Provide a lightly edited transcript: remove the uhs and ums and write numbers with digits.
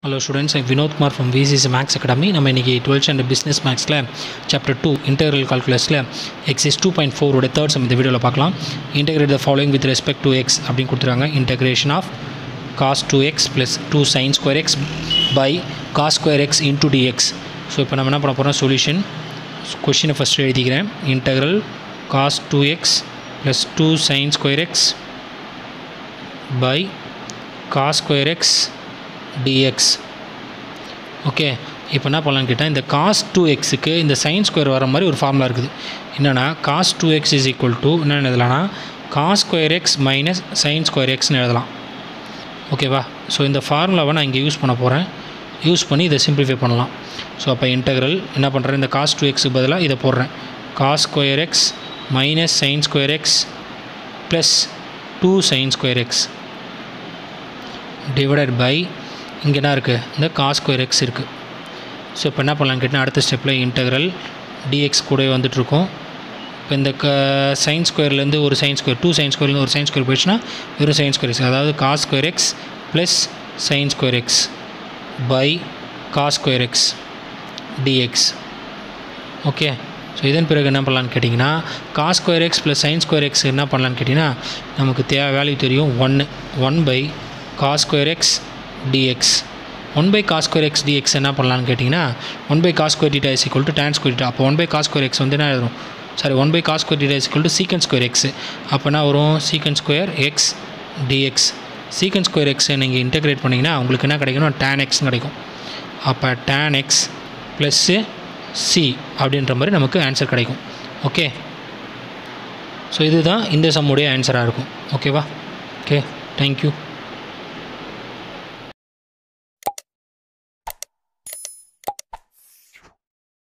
Hello students, I'm Vinod Kumar from VCC Max Academy. நம்ம இன்னைக்கு 12th standard business maxல chapter 2 integral calculusல exercise 2.4 ஓட third sum இந்த வீடியோல பார்க்கலாம். Integrate the following with respect to x அப்படினு கொடுத்திருக்காங்க. Integration of cos 2x plus 2 sin square x by cos square x into dx. So இப்போ நம்ம என்ன பண்ண போறோம் சொல்யூஷன் क्वेश्चन ஃபர்ஸ்ட் எழுதிக்கிறேன். Integral cos 2x plus 2 sin square x by cos square x dx. Okay, இப்போ என்ன பண்ணலான்னு கேட்டால் இந்த cos 2x க்கு இந்த sin square வர மாதிரி ஒரு ஃபார்முலா இருக்குது. என்னென்னா cos 2x is equal to என்ன எழுதலாம்னா cos square x minus sin square xன்னு எழுதலாம். ஓகேவா? ஸோ இந்த ஃபார்முலாவை நான் இங்கே யூஸ் பண்ண போகிறேன். யூஸ் பண்ணி இதை சிம்பிளிஃபை பண்ணலாம். ஸோ அப்போ இன்டெக்ரல் என்ன பண்ணுறேன், இந்த cos 2xக்கு பதிலாக இதை போடுறேன். cos square x minus sin square x plus 2 sin square x divided by இங்கே என்ன இருக்குது, இந்த cos square x இருக்குது. ஸோ இப்போ என்ன பண்ணலான்னு கேட்டால் அடுத்த ஸ்டெப்பில் இன்டெக்ரல் dx கூட வந்துட்டுருக்கோம். இப்போ இந்த சைன் ஸ்கொயர்லேருந்து ஒரு சைன் ஸ்கொயர் 2 சைன் ஸ்கொயர்லேருந்து ஒரு சைன் ஸ்கொயர் போயிடுச்சுன்னா வெறும் சைன் ஸ்கொயர் எக்ஸ், அதாவது cos square x plus sine square x by cos square x dx. Okay, so இதன் பிறகு என்ன பண்ணலான்னு கேட்டிங்கன்னா cos square x plus sine square x என்ன பண்ணலான்னு கேட்டிங்கன்னா நமக்கு வேல்யூ தெரியும் 1 by cos square x dx. 1 by cos square x dx என்ன பண்ணலான்னு கேட்டிங்கன்னா 1 by cos square theta is equal to tan square theta. அப்போ 1 by cos square x வந்து என்ன எழுதும், 1 by cos square theta is equal to secant square x. அப்போ என்ன வரும், secant square x dx. secant square x நீங்கள் integrate பண்ணிங்கன்னா உங்களுக்கு என்ன கிடைக்கணும், tan x கிடைக்கும். அப்போ tan x ப்ளஸ் c அப்படின்ற மாதிரி நமக்கு ஆன்சர் கிடைக்கும். ஓகே, ஸோ இதுதான் இந்த சம்முடைய ஆன்சராக இருக்கும். ஓகேவா? Okay, thank you.